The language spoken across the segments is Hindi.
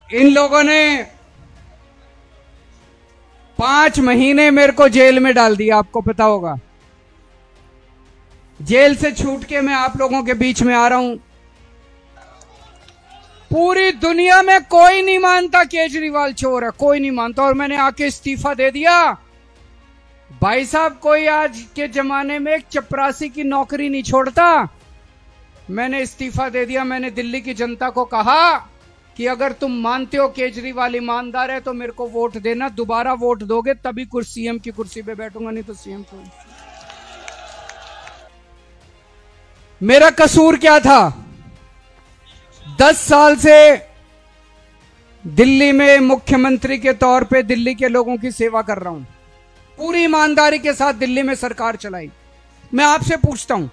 इन लोगों ने 5 महीने मेरे को जेल में डाल दिया, आपको पता होगा। जेल से छूट के मैं आप लोगों के बीच में आ रहा हूं। पूरी दुनिया में कोई नहीं मानता केजरीवाल चोर है, कोई नहीं मानता, और मैंने आके इस्तीफा दे दिया। भाई साहब, कोई आज के जमाने में एक चपरासी की नौकरी नहीं छोड़ता। मैंने इस्तीफा दे दिया। मैंने दिल्ली की जनता को कहा कि अगर तुम मानते हो केजरीवाल ईमानदार है तो मेरे को वोट देना, दोबारा वोट दोगे तभी सीएम की कुर्सी पे बैठूंगा, नहीं तो सीएम को। मेरा कसूर क्या था? 10 साल से दिल्ली में मुख्यमंत्री के तौर पे दिल्ली के लोगों की सेवा कर रहा हूं, पूरी ईमानदारी के साथ दिल्ली में सरकार चलाई। मैं आपसे पूछता हूं,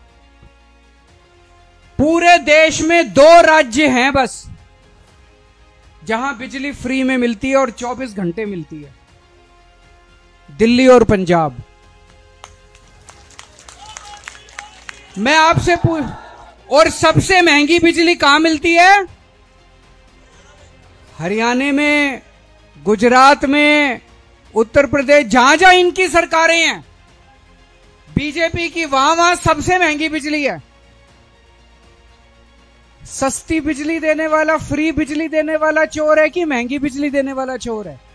पूरे देश में 2 राज्य हैं बस जहां बिजली फ्री में मिलती है और 24 घंटे मिलती है, दिल्ली और पंजाब। मैं आपसे और सबसे महंगी बिजली कहां मिलती है? हरियाणा में, गुजरात में, उत्तर प्रदेश, जहां जहां इनकी सरकारें हैं बीजेपी की, वहां वहां सबसे महंगी बिजली है। सस्ती बिजली देने वाला, फ्री बिजली देने वाला चोर है कि महंगी बिजली देने वाला चोर है?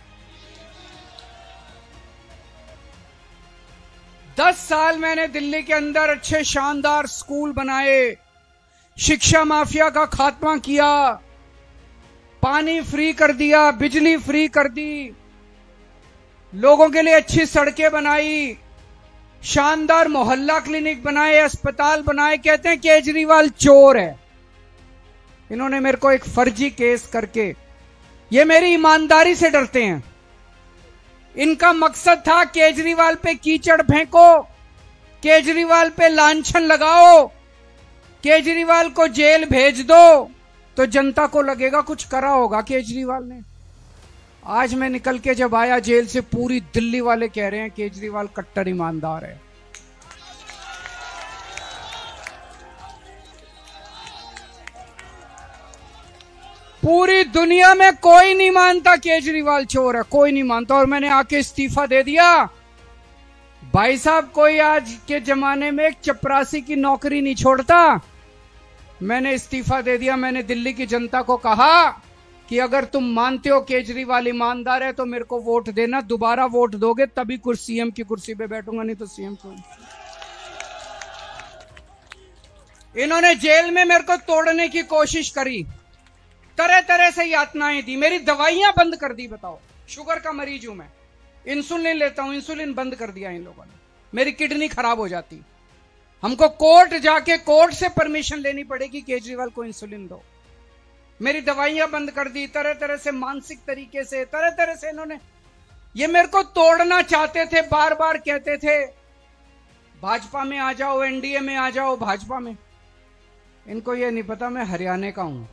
10 साल मैंने दिल्ली के अंदर अच्छे शानदार स्कूल बनाए, शिक्षा माफिया का खात्मा किया, पानी फ्री कर दिया, बिजली फ्री कर दी, लोगों के लिए अच्छी सड़कें बनाई, शानदार मोहल्ला क्लिनिक बनाए, अस्पताल बनाए। कहते हैं केजरीवाल चोर है। इन्होंने मेरे को एक फर्जी केस करके, ये मेरी ईमानदारी से डरते हैं। इनका मकसद था केजरीवाल पे कीचड़ फेंको, केजरीवाल पे लांछन लगाओ, केजरीवाल को जेल भेज दो तो जनता को लगेगा कुछ करा होगा केजरीवाल ने। आज मैं निकल के जब आया जेल से, पूरी दिल्ली वाले कह रहे हैं केजरीवाल कट्टर ईमानदार है। पूरी दुनिया में कोई नहीं मानता केजरीवाल चोर है, कोई नहीं मानता, और मैंने आके इस्तीफा दे दिया। भाई साहब, कोई आज के जमाने में एक चपरासी की नौकरी नहीं छोड़ता। मैंने इस्तीफा दे दिया। मैंने दिल्ली की जनता को कहा कि अगर तुम मानते हो केजरीवाल ईमानदार है तो मेरे को वोट देना, दोबारा वोट दोगे तभी सीएम की कुर्सी पे बैठूंगा, नहीं तो सीएम को। इन्होंने जेल में मेरे को तोड़ने की कोशिश करी, तरह तरह से यातनाएं दी, मेरी दवाइयां बंद कर दी। बताओ, शुगर का मरीज हूं मैं, इंसुलिन लेता हूं, इंसुलिन बंद कर दिया इन लोगों ने, मेरी किडनी खराब हो जाती। हमको कोर्ट जाके कोर्ट से परमिशन लेनी पड़ेगी केजरीवाल को इंसुलिन दो। मेरी दवाइयां बंद कर दी, तरह तरह से, मानसिक तरीके से, तरह तरह से इन्होंने ये मेरे को तोड़ना चाहते थे। बार बार कहते थे भाजपा में आ जाओ, एनडीए में आ जाओ, भाजपा में। इनको ये नहीं पता मैं हरियाणा का हूं।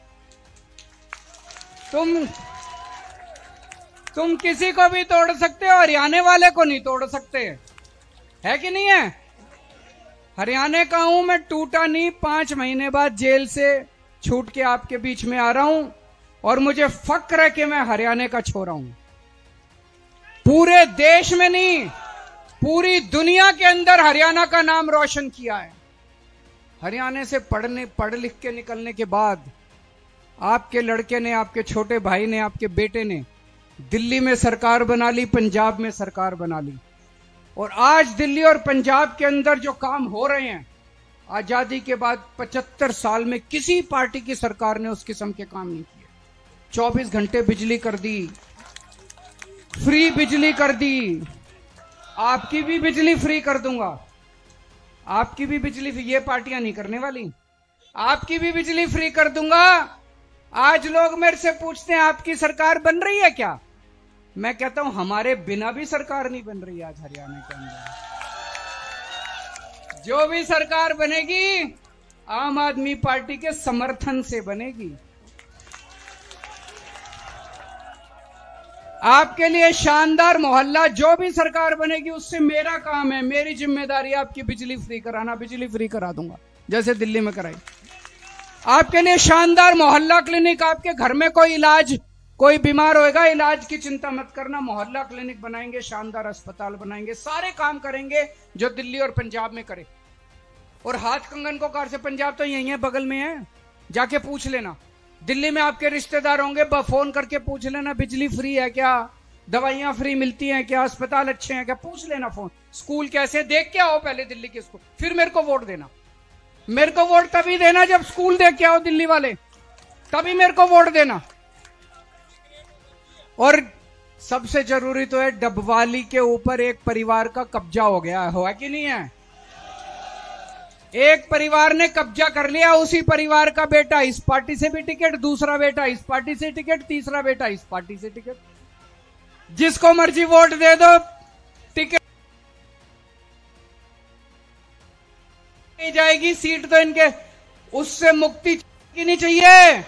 तुम किसी को भी तोड़ सकते हो, हरियाणा वाले को नहीं तोड़ सकते, है कि नहीं है? हरियाणा का हूं मैं, टूटा नहीं। 5 महीने बाद जेल से छूट के आपके बीच में आ रहा हूं और मुझे फक्र है कि मैं हरियाणा का छोरा हूं। पूरे देश में नहीं, पूरी दुनिया के अंदर हरियाणा का नाम रोशन किया है। हरियाणा से पढ़ लिख के निकलने के बाद आपके लड़के ने, आपके छोटे भाई ने, आपके बेटे ने दिल्ली में सरकार बना ली, पंजाब में सरकार बना ली, और आज दिल्ली और पंजाब के अंदर जो काम हो रहे हैं, आजादी के बाद 75 साल में किसी पार्टी की सरकार ने उस किस्म के काम नहीं किए। 24 घंटे बिजली कर दी, फ्री बिजली कर दी। आपकी भी बिजली फ्री कर दूंगा, आपकी भी बिजली, ये पार्टियां नहीं करने वाली, आपकी भी बिजली फ्री कर दूंगा। आज लोग मेरे से पूछते हैं आपकी सरकार बन रही है क्या? मैं कहता हूं हमारे बिना भी सरकार नहीं बन रही आज हरियाणा के अंदर। जो भी सरकार बनेगी आम आदमी पार्टी के समर्थन से बनेगी। आपके लिए शानदार मोहल्ला, जो भी सरकार बनेगी उससे मेरा काम है, मेरी जिम्मेदारी आपकी बिजली फ्री कराना। बिजली फ्री करा दूंगा जैसे दिल्ली में कराई। आपके लिए शानदार मोहल्ला क्लिनिक, आपके घर में कोई इलाज कोई बीमार होएगा, इलाज की चिंता मत करना, मोहल्ला क्लिनिक बनाएंगे, शानदार अस्पताल बनाएंगे, सारे काम करेंगे जो दिल्ली और पंजाब में करे। और हाथ कंगन को कार से, पंजाब तो यही है, बगल में है, जाके पूछ लेना। दिल्ली में आपके रिश्तेदार होंगे, फोन करके पूछ लेना बिजली फ्री है क्या, दवाइयां फ्री मिलती हैं क्या, अस्पताल अच्छे हैं क्या, पूछ लेना फोन। स्कूल कैसे, देख के आओ पहले दिल्ली के स्कूल, फिर मेरे को वोट देना। मेरे को वोट तभी देना जब स्कूल देख के आओ दिल्ली वाले, तभी मेरे को वोट देना। और सबसे जरूरी तो है, डबवाली के ऊपर एक परिवार का कब्जा हो गया है कि नहीं है? एक परिवार ने कब्जा कर लिया, उसी परिवार का बेटा इस पार्टी से भी टिकट, दूसरा बेटा इस पार्टी से टिकट, तीसरा बेटा इस पार्टी से टिकट, जिसको मर्जी वोट दे दो, टिकट जाएगी, सीट तो इनके, उससे मुक्ति की नहीं चाहिए।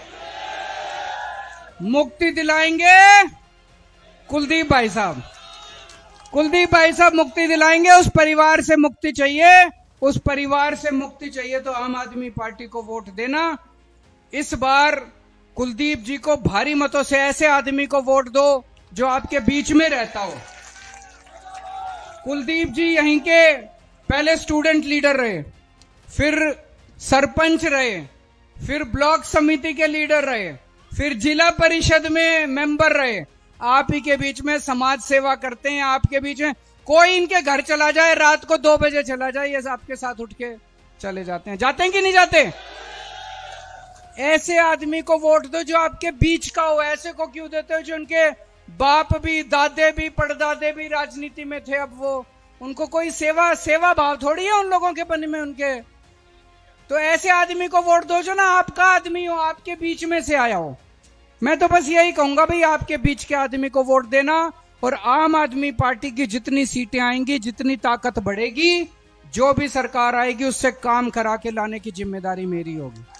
मुक्ति दिलाएंगे कुलदीप भाई साहब, कुलदीप भाई साहब मुक्ति दिलाएंगे। उस परिवार से मुक्ति चाहिए, उस परिवार से मुक्ति चाहिए तो आम आदमी पार्टी को वोट देना। इस बार कुलदीप जी को भारी मतों से, ऐसे आदमी को वोट दो जो आपके बीच में रहता हो। कुलदीप जी यहीं के पहले स्टूडेंट लीडर रहे, फिर सरपंच रहे, फिर ब्लॉक समिति के लीडर रहे, फिर जिला परिषद में मेंबर रहे। आप ही के बीच में समाज सेवा करते हैं, आपके बीच में कोई इनके घर चला जाए, रात को 2 बजे चला जाए, ये आपके साथ उठ के चले जाते हैं। जाते हैं कि नहीं जाते? ऐसे आदमी को वोट दो जो आपके बीच का हो। ऐसे को क्यों देते हो जो उनके बाप भी, दादे भी, पड़दादे भी राजनीति में थे, अब वो, उनको कोई सेवा भाव थोड़ी है उन लोगों के मन में उनके। तो ऐसे आदमी को वोट दो जो ना आपका आदमी हो, आपके बीच में से आया हो। मैं तो बस यही कहूंगा भाई, आपके बीच के आदमी को वोट देना, और आम आदमी पार्टी की जितनी सीटें आएंगी, जितनी ताकत बढ़ेगी, जो भी सरकार आएगी उससे काम करा के लाने की जिम्मेदारी मेरी होगी।